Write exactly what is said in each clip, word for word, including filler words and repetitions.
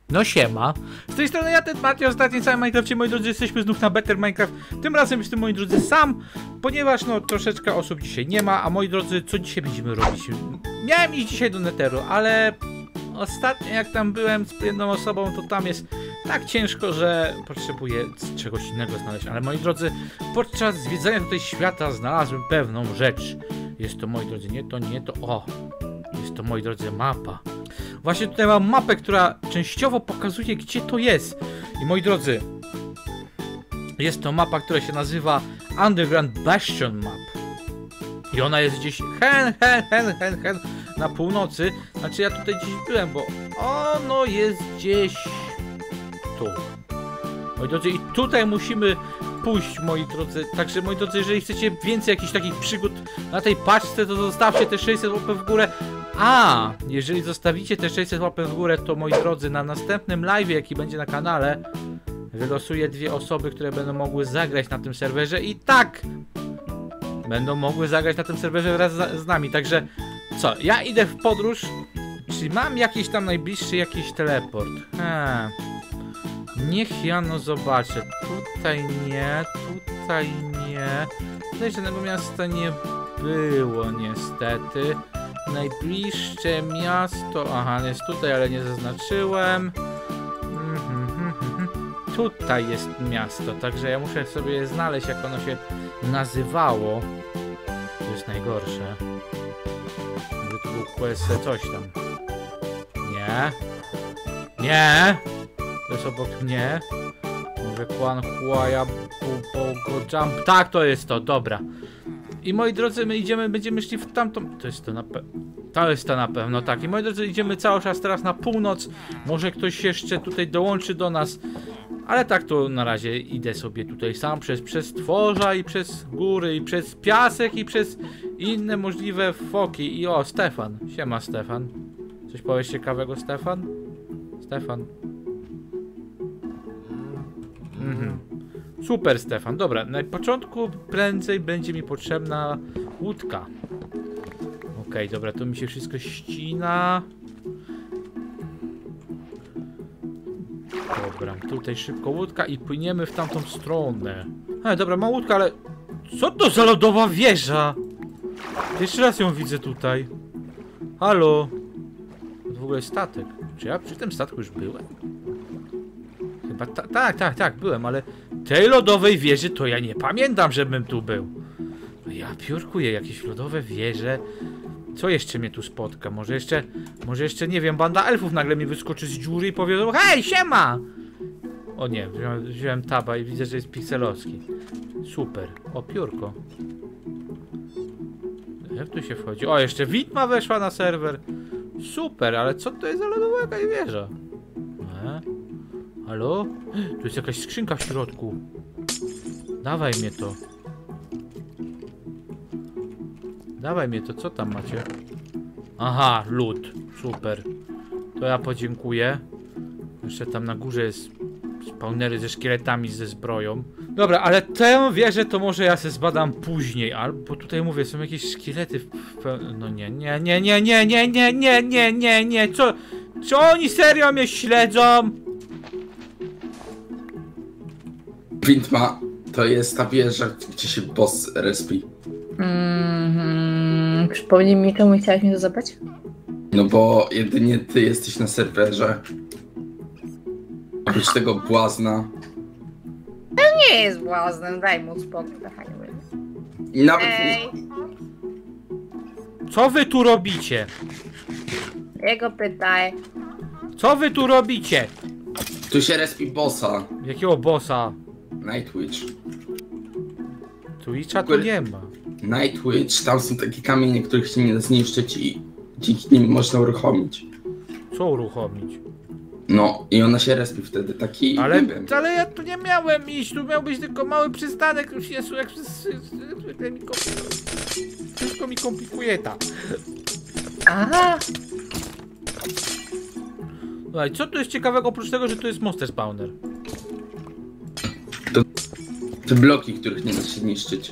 No siema. Z tej strony ja, ten Mati, ostatni cały Minecrafcie, moi drodzy, jesteśmy znów na Better Minecraft. Tym razem jestem, moi drodzy, sam, ponieważ no troszeczkę osób dzisiaj nie ma, a moi drodzy, co dzisiaj będziemy robić? Miałem iść dzisiaj do Netheru, ale ostatnio jak tam byłem z jedną osobą, to tam jest tak ciężko, że potrzebuję czegoś innego znaleźć. Ale moi drodzy, podczas zwiedzania tutaj świata znalazłem pewną rzecz. Jest to, moi drodzy, nie to, nie to, o, jest to, moi drodzy, mapa. Właśnie tutaj mam mapę, która częściowo pokazuje, gdzie to jest. I moi drodzy, jest to mapa, która się nazywa Underground Bastion Map. I ona jest gdzieś hen, hen, hen, hen, hen na północy. Znaczy ja tutaj gdzieś byłem, bo ono jest gdzieś tu. Moi drodzy, i tutaj musimy pójść, moi drodzy. Także, moi drodzy, jeżeli chcecie więcej jakichś takich przygód na tej paczce, to zostawcie te sześćset łapek w górę. A jeżeli zostawicie te sześćset łapek w górę, to moi drodzy, na następnym live, jaki będzie na kanale, wylosuję dwie osoby, które będą mogły zagrać na tym serwerze. I tak będą mogły zagrać na tym serwerze wraz z, z nami. Także co, ja idę w podróż. Czy mam jakiś tam najbliższy jakiś teleport? Hmm. Niech ja no zobaczę. Tutaj nie, tutaj nie. Tutaj żadnego miasta nie było niestety. Najbliższe miasto... Aha, jest tutaj, ale nie zaznaczyłem. Tutaj jest miasto, także ja muszę sobie znaleźć, jak ono się nazywało. To jest najgorsze. Może to był quest coś tam. Nie. Nie. To jest obok mnie. Może Quan Huaya Bogo Jump. Tak, to jest to, dobra. I moi drodzy, my idziemy, będziemy szli w tamtą... To jest to na pewno... To jest to na pewno, tak. I moi drodzy, idziemy cały czas teraz na północ. Może ktoś jeszcze tutaj dołączy do nas. Ale tak to na razie idę sobie tutaj sam przez, przez tworza i przez góry i przez piasek i przez inne możliwe foki. I o, Stefan. Siema, Stefan. Coś powiesz ciekawego, Stefan? Stefan. Mhm. Super, Stefan. Dobra, na początku prędzej będzie mi potrzebna łódka. Okej, okay, dobra, to mi się wszystko ścina. Dobra, tutaj szybko łódka i płyniemy w tamtą stronę. E, dobra, mam łódkę, ale... Co to za lodowa wieża? Jeszcze raz ją widzę tutaj. Halo? To w ogóle statek. Czy ja przy tym statku już byłem? Chyba ta, tak, tak, tak, byłem, ale tej lodowej wieży to ja nie pamiętam, żebym tu był. Ja piórkuję jakieś lodowe wieże. Co jeszcze mnie tu spotka? Może jeszcze, może jeszcze, nie wiem, banda elfów nagle mi wyskoczy z dziury i powiedzą: hej, siema! O nie, wziąłem, wziąłem taba i widzę, że jest pikselowski. Super. O, piórko. Jak tu się wchodzi? O, jeszcze Widma weszła na serwer. Super, ale co to jest za lodowa jakaś wieża? E? Halo? Tu jest jakaś skrzynka w środku. Dawaj mnie to. Dawaj mnie to, co tam macie? Aha, lód. Super. To ja podziękuję. Jeszcze tam na górze jest spawnery ze szkieletami, ze zbroją. Dobra, ale tę wieżę to może ja se zbadam później. Albo tutaj mówię, są jakieś szkielety w... No nie, nie, nie, nie, nie, nie, nie, nie, nie, nie, nie. Co? Czy oni serio mnie śledzą? Windma, to jest ta wieża, gdzie się boss respi. Mm-hmm. Przypomnij mi, czemu chciałaś mi to zabrać? No bo jedynie ty jesteś na serwerze. Oprócz tego błazna. To nie jest błaznem, daj mu spokój. I nawet... Ej, Co wy tu robicie? jego pytaj. Co wy tu robicie? Tu się respi bossa. Jakiego bossa? Nightwitch. Twitcha to nie ma. Nightwitch, tam są takie kamienie, których się nie da zniszczyć i dzięki nim można uruchomić. Co uruchomić? No i ona się respi wtedy, taki... Ale, nie wiem. ale ja tu nie miałem iść, tu miał być tylko mały przystanek. Jezu, jak zwykle mi komplikuje. Wszystko mi komplikuje ta. Aha! Słuchaj, co tu jest ciekawego oprócz tego, że tu jest monster spawner? To te bloki, których nie da się niszczyć.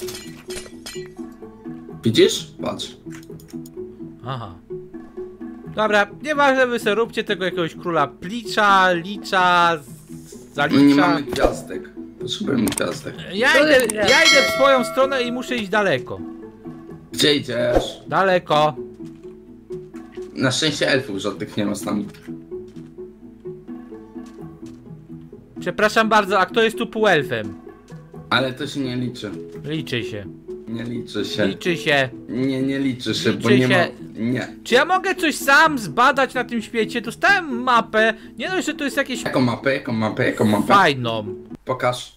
Widzisz? Patrz. Aha. Dobra, nieważne, wy sobie róbcie tego jakiegoś króla plicza, licza, z- My nie zalicza. mamy gwiazdek. Potrzebujemy gwiazdek. Ja idę, ja idę w swoją stronę i muszę iść daleko. Gdzie idziesz? Daleko. Na szczęście elfów żadnych nie ma z nami. Przepraszam bardzo, a kto jest tu półelfem? Ale to się nie liczy. Liczy się. Nie liczy się. Liczy się. Nie, nie liczy się, bo Liczy nie ma... się. Nie. Czy ja mogę coś sam zbadać na tym świecie? Dostałem mapę. Nie no, że to jest jakieś Jaką mapę, jaką mapę, jaką mapę? fajną. Pokaż.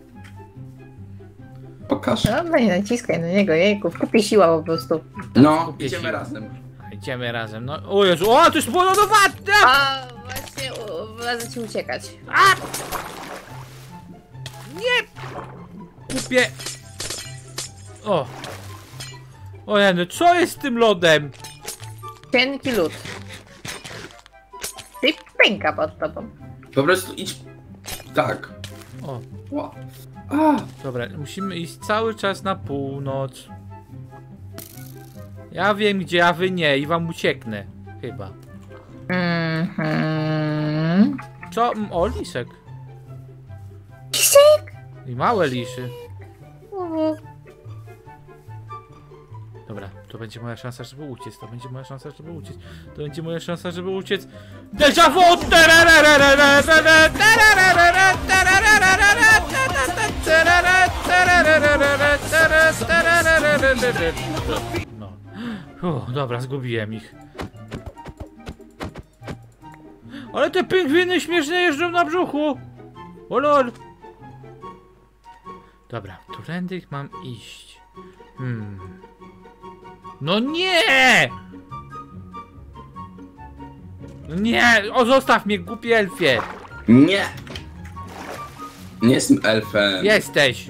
Pokaż. No, nie naciskaj na niego, jejku, w kupie siła po prostu. No, kupię idziemy siłę. razem. Idziemy razem, no. O Jezu, o, to jest spodobate! A właśnie, wlazę ci uciekać. A! Nie! Kupię. O. O Jany, co jest z tym lodem? Cienki lód. Ty pęka pod tobą. Po prostu idź... Tak. O, Ła. A, dobra, musimy iść cały czas na północ. Ja wiem gdzie, a wy nie i wam ucieknę. Chyba. Mhm. Co? Mm, O, lisek. Krzyk! I małe liszy. Uhu. Dobra, to będzie moja szansa, żeby uciec. To będzie moja szansa, żeby uciec. To będzie moja szansa, żeby uciec. Déjà vu! No. Uff, dobra, zgubiłem ich. Ale te pingwiny śmiesznie jeżdżą na brzuchu. O lol. Dobra, którędy mam iść? Hmm. No nie! No nie! O, zostaw mnie, głupi elfie! nie. Nie jestem elfem. Jesteś!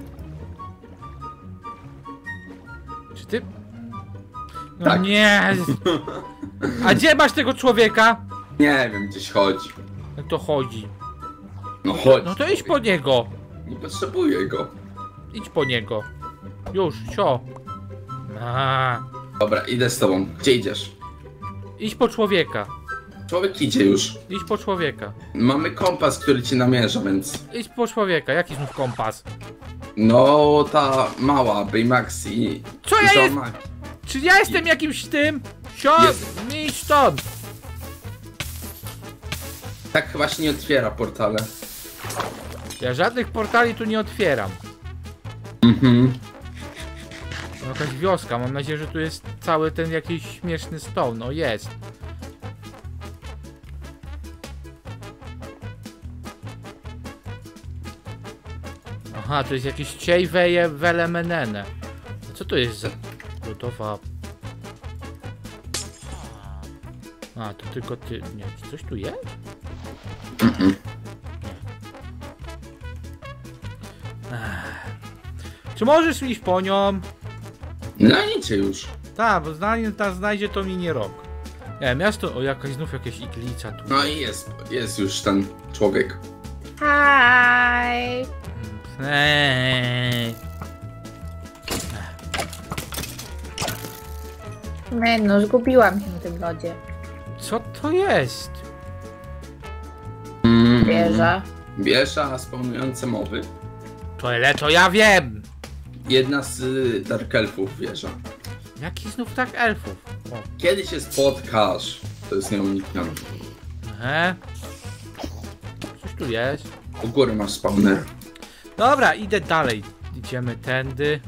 Czy ty... No Tak. nie! A gdzie masz tego człowieka? Nie wiem, gdzieś chodzi. Jak to chodzi? No chodź. No to idź po niego! Nie potrzebuję go. Idź po niego. Już, sio. A, Dobra, idę z tobą. Gdzie idziesz? idź po człowieka. Człowiek idzie już. Idź po człowieka. Mamy kompas, który ci namierza, więc... Idź po człowieka. Jaki znów kompas? No, ta mała Baymax i... Co ja i jest- Zoma- Czy ja jestem jakimś tym? Sio, Jest. mi stąd. Tak chyba się nie otwiera portale. Ja żadnych portali tu nie otwieram. Mhm. To jakaś wioska, mam nadzieję, że tu jest cały ten jakiś śmieszny stoł. No jest. Aha, to jest jakiś ciej weje welemenene. Co to jest za gotowa... A, to tylko ty... Nie, czy coś tu jest? Mhm. Ech. Czy możesz iść po nią? No idzie już. Tak, bo zanim ta znajdzie to minie rok. Nie, miasto... O, jakaś znów jakaś iglica tu. No i jest, jest już ten człowiek. Hi. Eee. Men, no zgubiłam się na tym lodzie. Co to jest? Mm. Wieża. Wieża spełniające mowy. To ile to ja wiem! Jedna z y, Dark Elfów wieża. Jaki znów tak elfów? O, Kiedy się spotkasz, to jest nieuniknione. he. Coś tu jest. U góry masz spawner. Dobra, idę dalej. Idziemy tędy.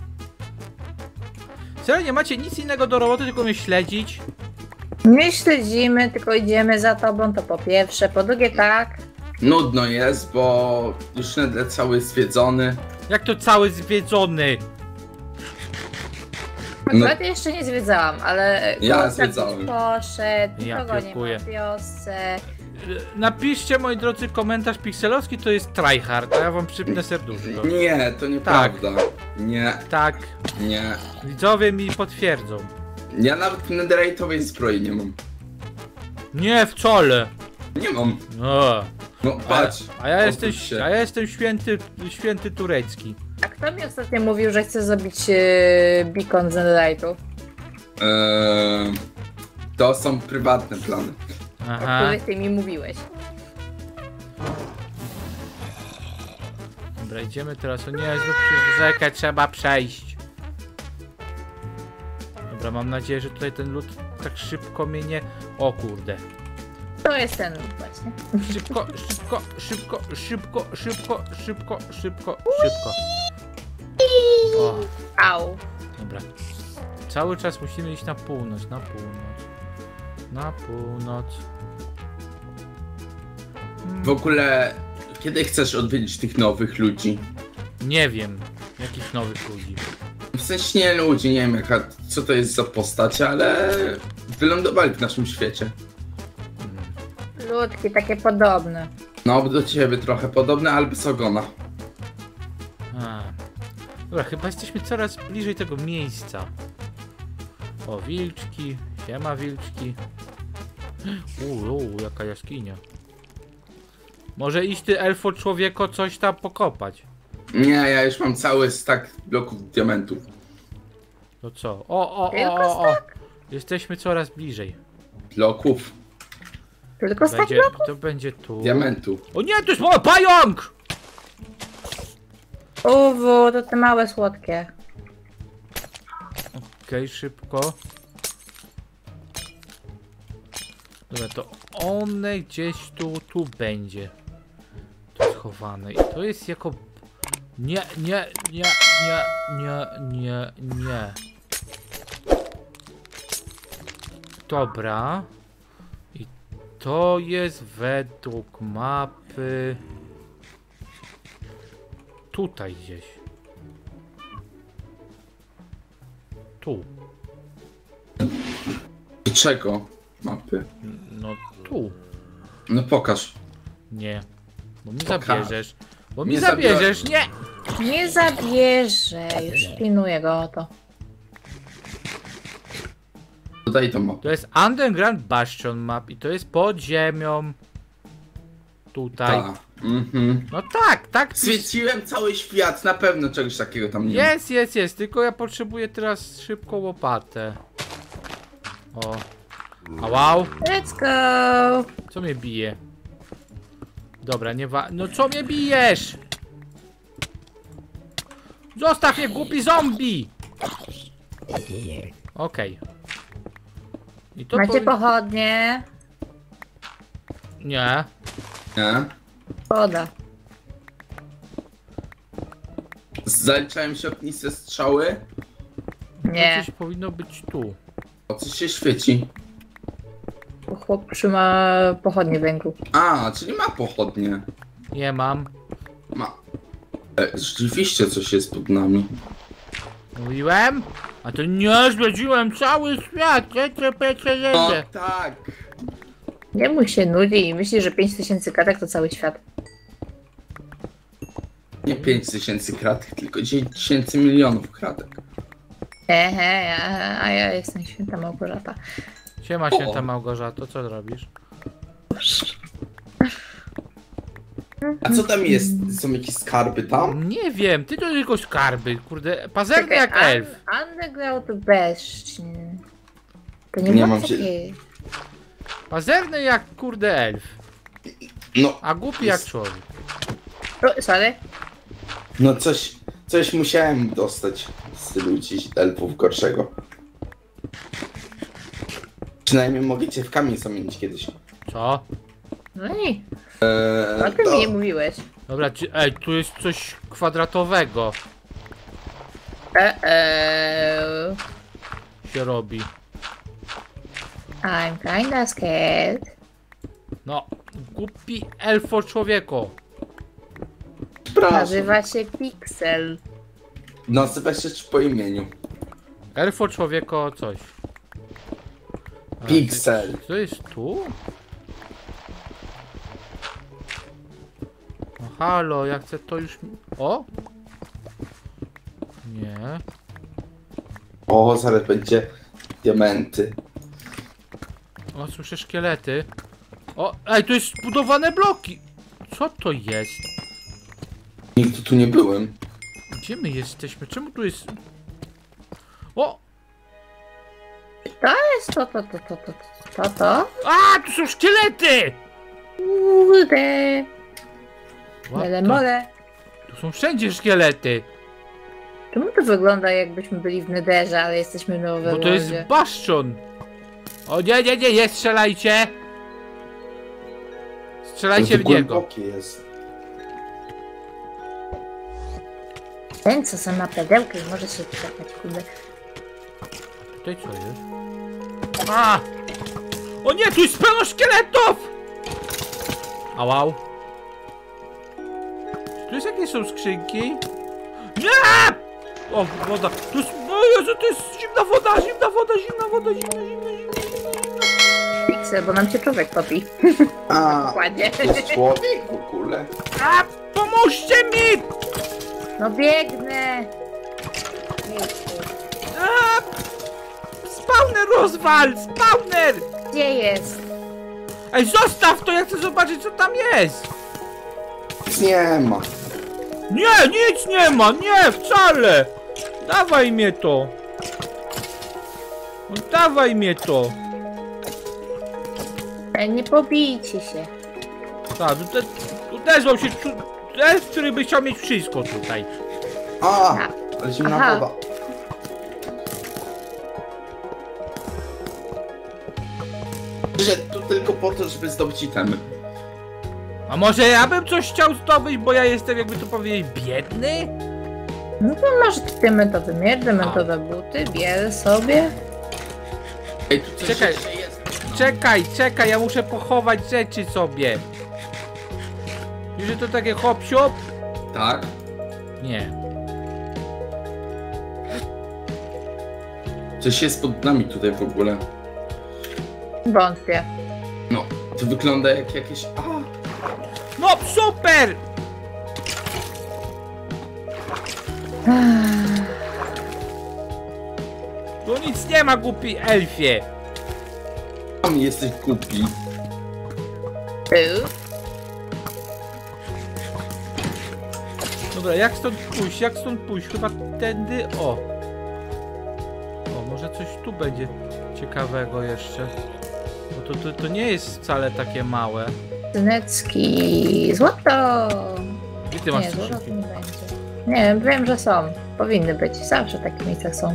Serio, nie macie nic innego do roboty, tylko mnie śledzić? Nie śledzimy, tylko idziemy za tobą, to po pierwsze. Po drugie tak. Nudno jest, bo już Nether cały zwiedzony. Jak to cały zwiedzony? No. Akurat jeszcze nie zwiedzałam, ale... Ja Kontakt zwiedzałem. Poszedł, Ja nikogo nie piekuję. ma w wiosce. Napiszcie, moi drodzy, komentarz pikselowski to jest tryhard, a ja wam przypnę serduszko. Nie, to nieprawda. Nie, Tak, nie. widzowie mi potwierdzą. Ja nawet netherite'owej zbroi nie mam. Nie, wcale. Nie mam. No. No A, patrz. a, ja jestem, obróć się. a ja jestem święty, święty turecki. A kto mi ostatnio mówił, że chce zrobić e, beacon z netherite'u? Eee, To są prywatne plany. O Aha. których ty mi mówiłeś. Dobra, idziemy teraz. O nie, znów przez rzekę trzeba przejść. Dobra, mam nadzieję, że tutaj ten lód tak szybko mnie nie... O kurde. To jest ten właśnie. Szybko, szybko, szybko, szybko, szybko, szybko, szybko, szybko. O, Au. dobra. Cały czas musimy iść na północ, na północ. Na północ. W ogóle, kiedy chcesz odwiedzić tych nowych ludzi? Nie wiem, jakich nowych ludzi. W sensie nie ludzi, nie wiem jaka, co to jest za postać, ale wylądowali w naszym świecie. Ludki takie podobne. No, do ciebie trochę podobne, ale bez ogona. A. Dobra, chyba jesteśmy coraz bliżej tego miejsca. O, wilczki, siema wilczki. Uuu, jaka jaskinia. Może iść ty, elfo człowieko, coś tam pokopać. Nie, ja już mam cały stack bloków diamentów. To co? O, o, o, Tylko o, o. Jesteśmy coraz bliżej. Bloków, Tylko z Będzie, takiego? to będzie tu. diamentu. O nie, to jest mały pająk! Uwu, to te małe słodkie. Okej, szybko. Dobra, to one gdzieś tu, tu będzie. Tu schowane. I to jest jako... Nie, nie, nie, nie, nie, nie, nie. Dobra. I to jest według mapy... Tutaj gdzieś. Tu. Do czego? Mapy? No tu. No pokaż. Nie. Bo mi Pokaż. zabierzesz. Bo mi Nie zabierzesz, nie! Nie zabierze. Już pilnuję go o to. Dodaj tą mapę. To jest Underground Bastion Map i to jest pod ziemią. Tutaj. Ta. Mhm. No tak, tak. Świeciłem cały świat, na pewno czegoś takiego tam nie ma. Jest, jest, jest. Tylko ja potrzebuję teraz szybko łopatę. O. A wow. Let's go. Co mnie bije? Dobra, nie wa... No co mnie bijesz? Zostaw mnie, głupi zombie! Okej. I to Macie powi- pochodnie? Nie. Nie? Woda. Zaliczałem się ogniste strzały. Nie. To coś powinno być tu. O co się świeci? Chłop trzyma pochodnie w ręku. A, czyli ma pochodnie. Nie mam. Ma. E, rzeczywiście coś jest pod nami. Mówiłem? A to nie zwiedziłem cały świat. Jedzie, pecie, O jedzie. tak! Nie mój się nudzi i myśli, że pięć tysięcy kratek to cały świat. Nie pięć tysięcy kratek, tylko dziesięć tysięcy milionów kratek. Ehe, a, a ja jestem święta Małgorzata. Siema, O. święta Małgorzato, co robisz? A co tam jest? Są jakieś skarby tam? Nie wiem, ty to tylko skarby, kurde, pazerny jak Czekaj, elf. un- Underground Bastion. To nie, Nie ma mam takiej. Pazerny jak kurde elf, No, a głupi Jest. jak człowiek. O, sorry. no coś, coś musiałem dostać z ludzi, elfów gorszego. Przynajmniej mogę cię w kamień zamienić kiedyś. Co? No i Eee, o tym to- mi nie mówiłeś. Dobra, czy, ej, tu jest coś kwadratowego Uh-oh. się robi. I'm kinda scared. No, głupi elfo człowieko. Przepraszam. Nazywa się Pixel. Nazywa się po imieniu. Elfo człowieko coś. A, Pixel. To jest tu? No halo, ja chcę to już... O? Nie. O, zaraz będzie diamenty. O, słyszę szkielety. O, ej, to jest zbudowane bloki. Co to jest? Nigdy tu nie byłem. Gdzie my jesteśmy? Czemu tu jest... O! To jest to, to, to, to, to, to, to. A, tu są szkielety! Kurde. What Mele the- mole. Tu są wszędzie szkielety. Czemu to wygląda jakbyśmy byli w Nederze, ale jesteśmy w Nowym Bo to jest baszczon. O nie, nie, nie, nie strzelajcie! Strzelajcie w niego. Głębokie jest. Ten, co sam ma pedełkę i może się trzepać, kurde. Tutaj co jest? A! O nie, tu jest pełno szkieletów! Ałał. Czy tu jest jakieś są skrzynki? Nie! O, woda. Tu jest... O Jezu, to jest zimna woda, zimna woda, zimna woda, zimna, zimna, zimna, zimna. Pixel, bo nam się człowiek topi. A, Dokładnie. to jest człowiek w ogóle. A, pomóżcie mi! No biegnę. A! Spawner rozwal! Spawner! Gdzie jest? Ej, zostaw to, ja chcę zobaczyć, co tam jest! Nic nie ma. Nie, nic nie ma, nie, wcale! Dawaj mnie to! No, dawaj mnie to! E, nie pobijcie się. Tak, tu te- uderzał się tu- ten, który by chciał mieć wszystko tutaj. A, ale zimna Aha. woda. Przyszedł tu tylko po to, żeby zdobyć itemy. A może ja bym coś chciał zdobyć, bo ja jestem, jakby to powiedzieć, biedny? No to masz diamentowy miecz, diamentowe buty, bierz sobie. Ej, tu coś Czekaj. jeszcze jest. Czekaj, czekaj, ja muszę pochować rzeczy sobie. Wiesz, że to takie hop siop? Tak? Nie. Coś jest pod nami tutaj w ogóle. Wątpię. No, to wygląda jak jakieś... A, No super! Tu nic nie ma, głupi elfie. tam jesteś głupi. Był. Dobra, jak stąd pójść? Jak stąd pójść? Chyba tędy... O! O, może coś tu będzie ciekawego jeszcze. Bo to, to, to nie jest wcale takie małe. Synecki. Złoto! Gdzie ty masz Nie, złoto skrzynki? tu nie będzie. Nie wiem, wiem, że są. Powinny być. Zawsze takie miejsca są.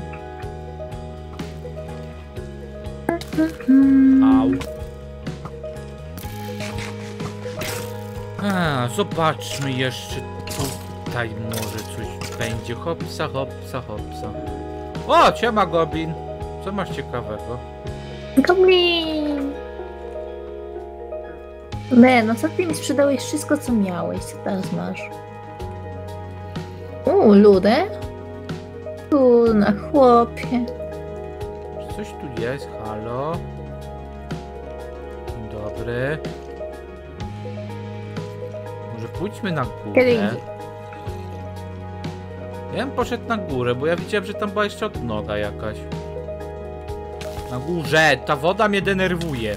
Au. A, zobaczmy jeszcze tutaj może coś będzie. Hopsa, hopsa, hopsa. O, ciema Goblin. Co masz ciekawego? Goblin! Me, no co ty mi sprzedałeś wszystko, co miałeś? Co teraz masz? Uuu, ludę? Tu na chłopie. Czy coś tu jest? Halo? Dzień dobry. Może pójdźmy na górę? Kiedy indziej. Ja bym poszedł na górę, bo ja widziałem, że tam była jeszcze odnoga jakaś. Na górze! Ta woda mnie denerwuje.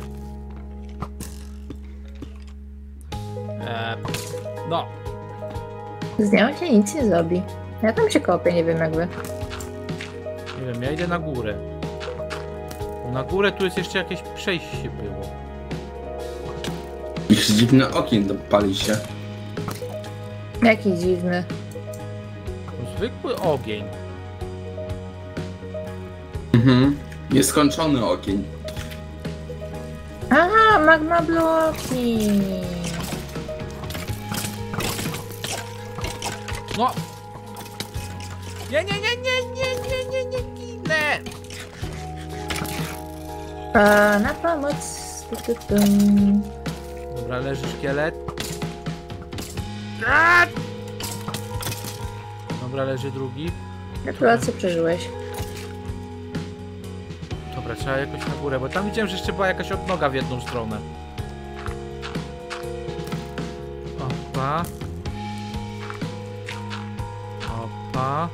Eee, no. Z nią się nic nie zrobi. Ja tam się kopię, nie wiem jakby. Nie wiem, ja idę na górę. Na górę tu jest jeszcze jakieś przejście było. Ich dziwny okien dopali się. Jaki dziwny. Zwykły ogień. Mhm. Nieskończony ogień. Aha, magma bloki. No! Nie, nie, nie, nie, nie, nie, nie, nie ginę! A, na pomoc. Tu, tu, tu. Dobra, leży szkielet. A! Dobra, leży drugi. Gratulacje, przeżyłeś. Dobra, trzeba jakoś na górę, bo tam widziałem, że jeszcze była jakaś odnoga w jedną stronę. Opa. Opa.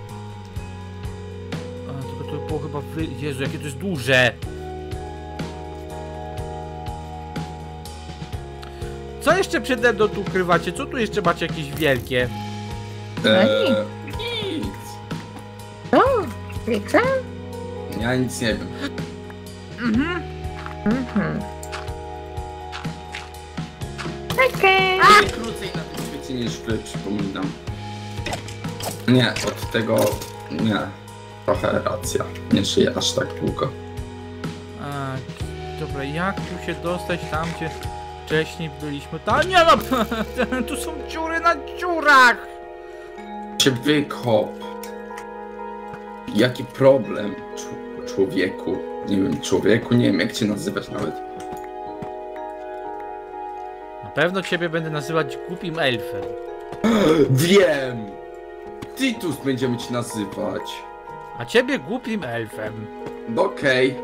A, tylko to było chyba wy... Jezu, jakie to jest duże! Co jeszcze przede mną tu ukrywacie? Co tu jeszcze macie jakieś wielkie? Eee, nic. O, Pixel? Ja nic nie wiem. Mhm. Mhm. Okej. Nie krócej na tym świecie niż wy, przypominam. Nie, od tego... nie. Trochę racja. Nie żyję aż tak długo. A, dobra, jak tu się dostać tam, gdzie wcześniej byliśmy? Ta, nie no! Tu są dziury na dziurach! Się wykop. Jaki problem, czu- człowieku? Nie wiem, człowieku, nie wiem jak cię nazywać nawet. Na pewno ciebie będę nazywać głupim elfem. Wiem! Titus będziemy ci nazywać. A ciebie głupim elfem. No okej.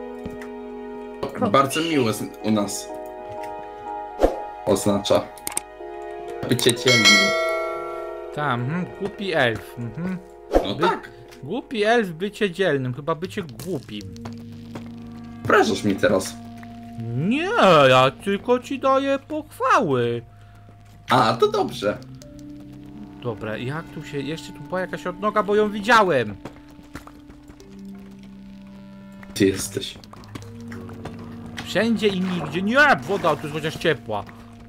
Bardzo miło z- u nas. Oznacza. Bycie ciemnym. Tam, mhm, głupi elf. Mhm. No By- tak. Głupi elf, bycie dzielnym, chyba bycie głupim. Obrażasz mi teraz. Nie, ja tylko ci daję pochwały. A, to dobrze. Dobra, jak tu się... Jeszcze tu była jakaś odnoga, bo ją widziałem. Ty jesteś. Wszędzie i nigdzie. Nie, woda tu jest chociaż ciepła.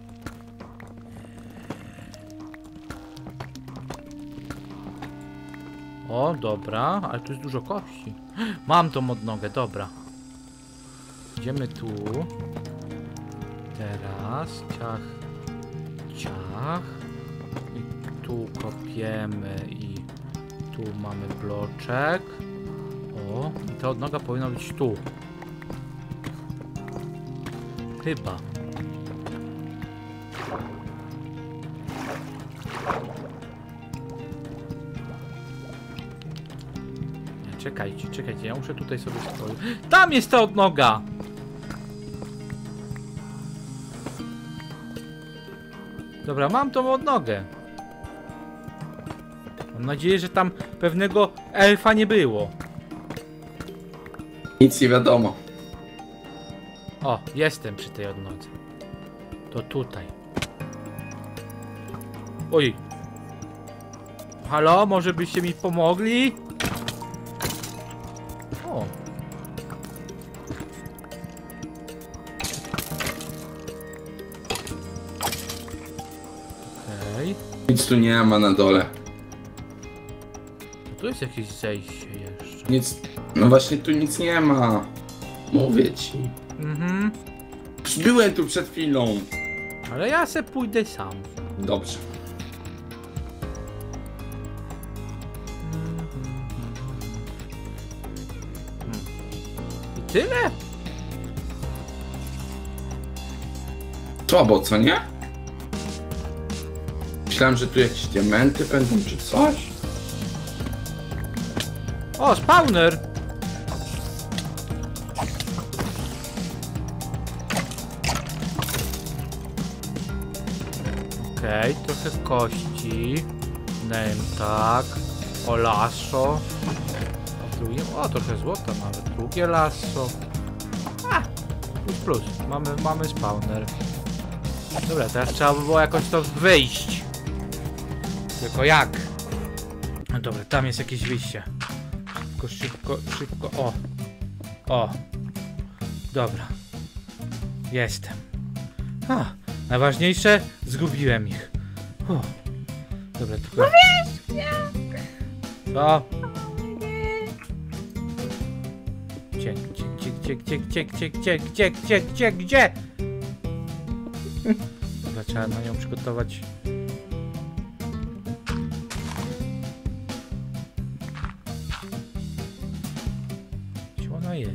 O, dobra, ale tu jest dużo kości. Mam tą odnogę, dobra. Idziemy tu. Teraz ciach, ciach. I tu kopiemy i tu mamy bloczek. O, i ta odnoga powinna być tu. Chyba. Nie, czekajcie, czekajcie, ja muszę tutaj sobie spojrzeć. Tam jest ta odnoga! Dobra, mam tą odnogę. Mam nadzieję, że tam pewnego elfa nie było. Nic nie wiadomo. O, jestem przy tej odnodze. To tutaj. Oj. Halo, może byście mi pomogli? O. Okej. Nic tu nie ma na dole. Tu jest jakieś zejście jeszcze. Nic. No właśnie tu nic nie ma. Mówię ci. Mhm. Byłem tu przed chwilą. Ale ja se pójdę sam. Dobrze. I tyle? Słabo, co nie? Myślałem, że tu jakieś diamenty będą czy coś. O, spawner! Okej, okay, trochę kości. Name tak. O, lasso. A drugie, o, trochę złota nawet. Drugie lasso. A, plus plus. Mamy, mamy spawner. Dobra, teraz trzeba by było jakoś to wyjść. Tylko jak? No dobra, tam jest jakieś wyjście. Szybko, szybko, szybko. O. O. Dobra. Jestem. A, najważniejsze, zgubiłem ich. Uff. Dobra, tylko... Co? Gdzie, gdzie, gdzie, gdzie, gdzie, gdzie, gdzie, gdzie, gdzie, gdzie, gdzie? Dobra, trzeba na nią przygotować. Gdzie ona jest?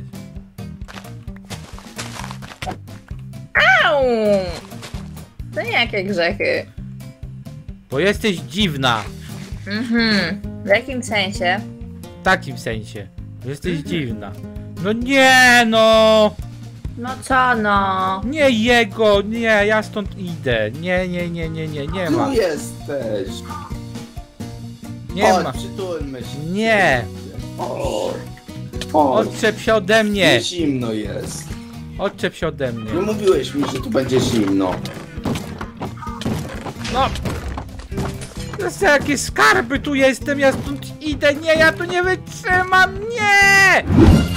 Au! To nie jakie grzechy. Bo jesteś dziwna. Mhm. W jakim sensie? W takim sensie. Jesteś dziwna. No nie no! No co no? Nie jego, nie, ja stąd idę. Nie, nie, nie, nie, nie, nie ma. Tu jesteś. Nie Chodź, ma. przytulmy się. Nie. Chodź. Chodź. Odczep się ode mnie. Nie zimno jest. Odczep się ode mnie. Nie mówiłeś mi, że tu będzie zimno. No! Za jakie skarby tu jestem, ja stąd idę, nie, ja tu nie wytrzymam, nie!